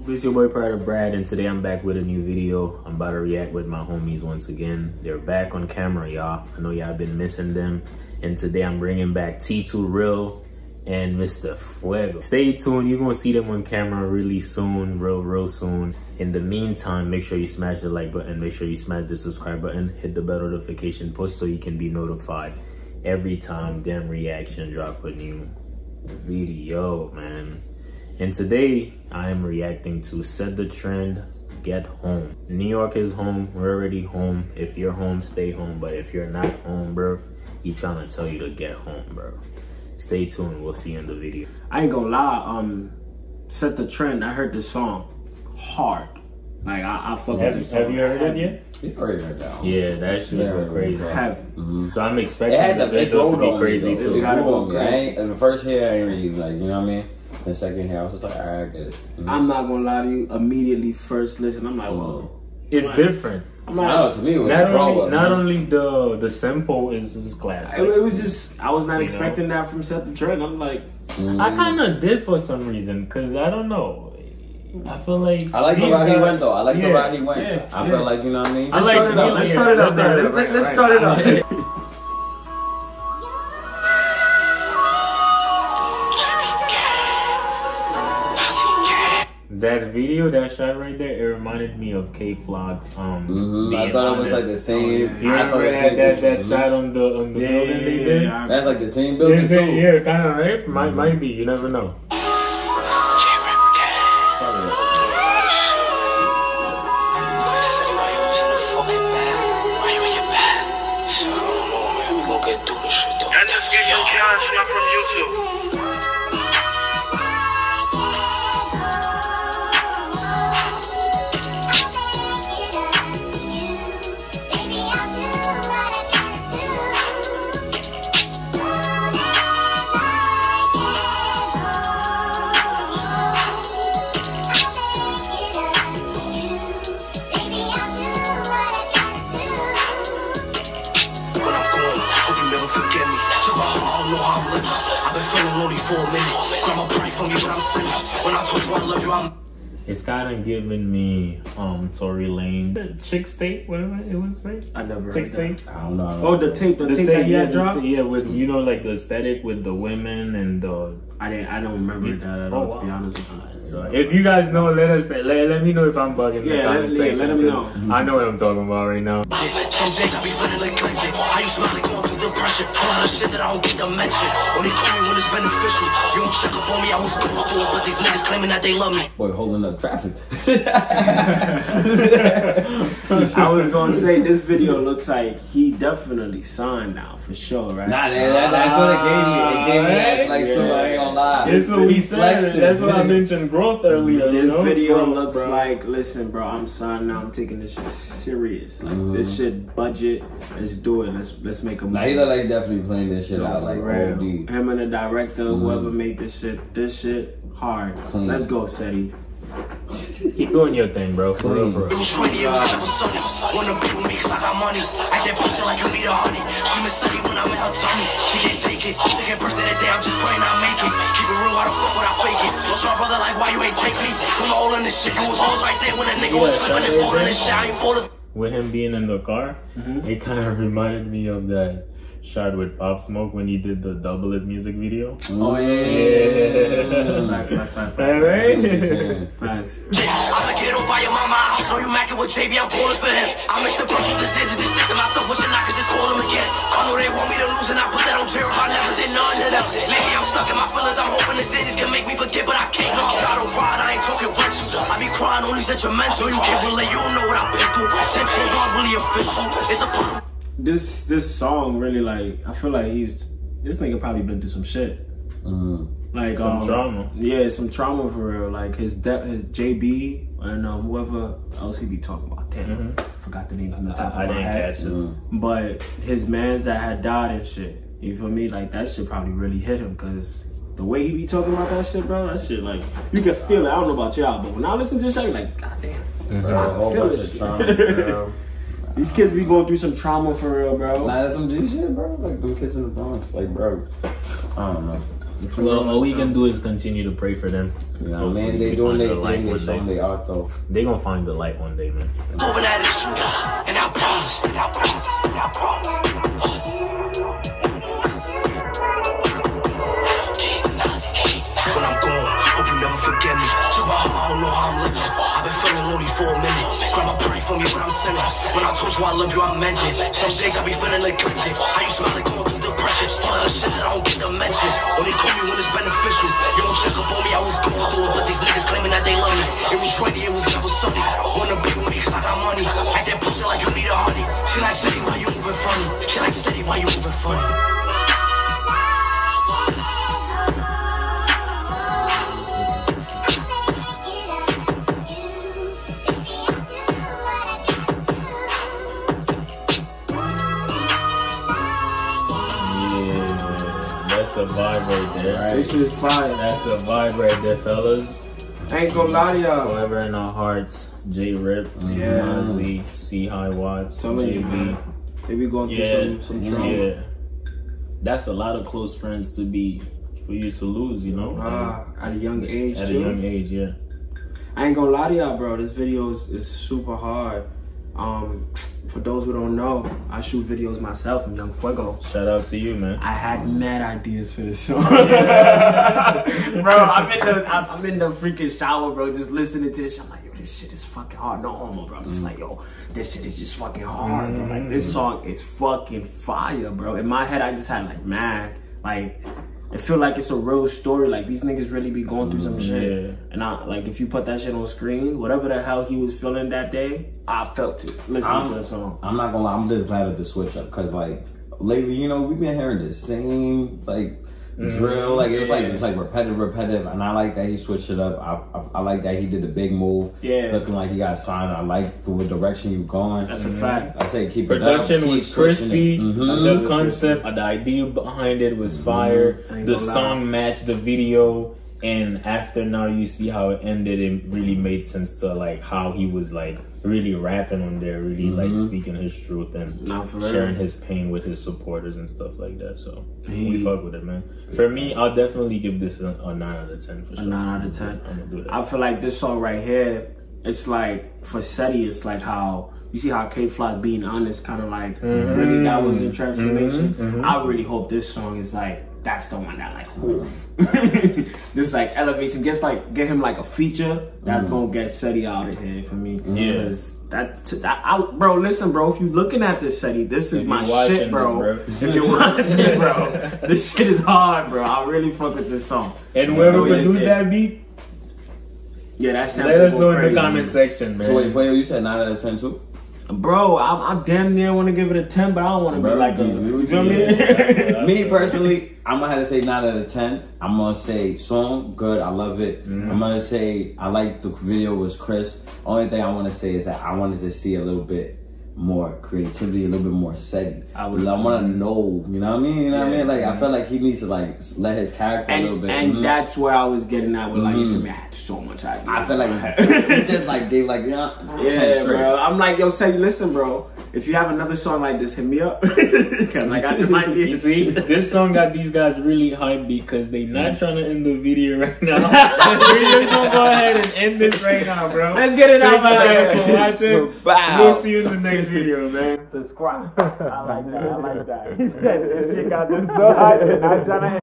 This is your boy Pride Brad, and today I'm back with a new video. I'm about to react with my homies once again. They're back on camera, y'all. I know y'all been missing them. And today I'm bringing back T2 Real and Mr. Fuego. Stay tuned, you're gonna see them on camera really soon, real soon. In the meantime, make sure you smash the like button, make sure you smash the subscribe button, hit the bell notification push so you can be notified every time them reaction drop a new video, man. And today I am reacting to Set the Trend, Get Home. New York is home, we're already home. If you're home, stay home. But if you're not home, bro, he trying to tell you to get home, bro. Stay tuned, we'll see you in the video. I ain't gonna lie, Set the Trend, I heard this song hard. Like I fuck with this song. Have you heard it yet? You already heard that one. Yeah, that shit go crazy. So I'm expecting the video to be crazy too. In the first hit, I ain't really like, you know what I mean? The second hit, I was just like, alright, I get it. I'm not gonna lie to you, immediately first listen, I'm like, whoa. It's different. I'm like, to me, it was not only the simple is classic. It was just, I was not expecting that from Set the Trend. I'm like, I kind of did for some reason, because I don't know. I feel like I like the route he went though. I like the route he went. I feel like, you know what I mean? Let's start it up. Let's start it up. That video, that shot right there, it reminded me of K-Vlog's I thought it was like the same. You remember that shot on the building they did? That's like the same building too. Yeah, kind of, right? Might be, you never know. From YouTube. It's kind of giving me Tory Lane, Chick State, whatever it was, right? I never Chick heard that. State. I don't know. Oh, the tape that he had dropped. Yeah, with like the aesthetic with the women and the. I don't remember that at all. To be honest with you. So if you guys know, let me know if I'm bugging. Yeah, let him know. I know what I'm talking about right now. Some days I be feeling like Clinton. I used to like going through depression. A lot of shit that I don't get to mention. Only call me when it's beneficial. You don't check up on me, I was going through it, but these niggas claiming that they love me. Boy, holding up traffic. I was gonna say this video looks like he definitely signed now for sure, right? Nah, that's what it gave me. It gave me that like so I ain't gonna lie. That's what we said. That's what I mentioned growth earlier. This video looks like, listen, bro, I'm signed now. I'm taking this shit serious. Like this shit budget. Let's do it. Let's make a movie. Nah, he look like definitely playing this shit out like OD. Him and the director, whoever made this shit hard. Let's go, Setty. Keep doing your thing, bro. For real. Wanna be with me cause I got money. Act that pussy like you need a honey. She miss Setty when I'm in her tummy. She can't take it. Second person of the day, I'm just praying I make it. Keep it real, why the fuck would I fake it? What's my brother like, why you ain't take me? I'm all in this shit. You was always right there when a nigga was slipping his phone in this shit. I ain't full of. With him being in the car, it kind of reminded me of that shot with Pop Smoke when he did the Double It music video. Oh yeah. Facts. I'ma get up by your mama house. Know you mackin' with JB, I'm pulling for him. I mixed the approach with decisions, just stick to myself, wishing I could just call him again. I know they want me to lose and I put that on Jerry. I never did none of them. Maybe I'm stuck in my feelings, I'm hoping the cities can make me forget, but I can't. I don't ride, I ain't talking rental. I be crying only sentimental. You can't relate, you don't know what I've been through. 10 toes not really official. It's a part. This song really, like, I feel like this nigga probably been through some shit. Like some trauma. Yeah, some trauma for real. Like his JB and whoever else he be talking about. Damn, forgot the name from the top of my head. Catch it. But his mans that had died and shit. You feel me? Like that shit probably really hit him because the way he be talking about that shit, bro. That shit, like, you can feel it. I don't know about y'all, but when I listen to this shit, I'm like, God damn. I can feel this shit. These kids be going through some trauma for real, bro. Nah, that's some G shit, bro. Like, them kids in the Bronx. Like, bro, I don't know. Well, all we can do is continue to pray for them. You know, man, they doing their thing. They showing their art though. They gonna find the light one day, man. Over that issue, and I promise, and I promise, and I promise. When I'm gone, hope you never forget me. To my heart, I don't know how I'm living. I've been feeling lonely for a minute. Grandma prayed for me, but I'm sinning. When I told you I love you, I meant it. Some days I be feeling neglected. How you smell like going through depression? All of the shit that I don't get to mention. Only call me when it's beneficial. You don't check up on me, I was going through it, but these niggas claiming that they love me. It was Friday, it was never Sunday. Wanna be with me cause I got money. Like that pussy like you need a honey. She like Setty, why you moving funny? She like Setty, why you moving funny? That's a vibe right there. Right. This shit is fire. That's a vibe right there, fellas. I ain't gonna lie to y'all. Forever in our hearts. J Rip, Yeah. Mozzie, C High Watts, JB. They be going through some trauma. Yeah. That's a lot of close friends to be for you to lose, you know? At a young age, At too. a young age, yeah. I ain't gonna lie to y'all, bro. This video is super hard. For those who don't know, I shoot videos myself. I'm Young Fuego. Shout out to you, man. I had mad ideas for this song. Bro, I'm in the freaking shower, bro, just listening to this shit. I'm like, yo, this shit is fucking hard. No homo, bro. I'm just like, yo, this shit is just fucking hard, bro. Like, this song is fucking fire, bro. In my head, I just had like, man, like, it feel like it's a real story. Like, these niggas really be going through some shit. Yeah. And I, like, if you put that shit on screen, whatever the hell he was feeling that day, I felt it listening to the song. I'm not gonna lie, I'm just glad at the switch up because like lately, you know, we've been hearing the same like drill, like it's like repetitive, and I like that he switched it up. I like that he did the big move, looking like he got signed. I like the direction you going. That's a fact. I say keep Production it up. was crispy. The concept, the idea behind it was fire. The song matched the video. And after now you see how it ended, it really made sense to like how he was like really rapping on there, really like speaking his truth and sharing his pain with his supporters and stuff like that. So we fuck with it, man. For me, I'll definitely give this a 9 out of 10 for sure. A 9 out of 10. I'm gonna do that. I feel like this song right here, it's like for Setty, it's like how you see how K-Flock being honest, kind of like really that was the transformation. I really hope this song is like that's the one that like this like elevates him, get him like a feature that's gonna get Setty out of here for me. Bro, listen, bro, if you looking at this Setty, this is my shit, bro. If you're watching, bro, this shit is hard, bro. I really fuck with this song. And whoever produced that beat, that's let us know in the comment section, man. So wait, Fuego, you said 9 out of 10 too? Bro, I damn near want to give it a 10, but I don't want to be like a, you feel me? Me personally, I'm gonna have to say 9 out of 10. I'm gonna say song good, I love it. I'm gonna say I like the video was crisp. Only thing I want to say is that I wanted to see a little bit more creativity, a little bit more Setty. I want to know, you know what I mean? You know what I mean? Like I felt like he needs to like let his character a little bit. And that's where I was getting at with like, you feel me? I had so much idea. I feel like he just like gave like 10 straight. Bro. I'm like, yo, Setty, listen, bro. If you have another song like this, hit me up. Cause I got this idea. You see, this song got these guys really hyped because they not trying to end the video right now. We're just gonna go ahead and end this right now, bro. Let's get it out, Thank you guys for watching. Bye. We'll see you in the next video, man. Subscribe. I like that. This shit got them so hyped.